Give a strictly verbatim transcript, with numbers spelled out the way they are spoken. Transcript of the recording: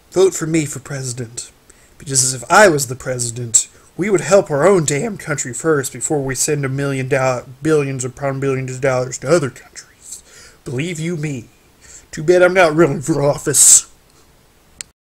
Vote for me for president. Because if I was the president, we would help our own damn country first before we send a million dollar, billions or pound billions of dollars to other countries. Believe you me. Too bad I'm not running for office.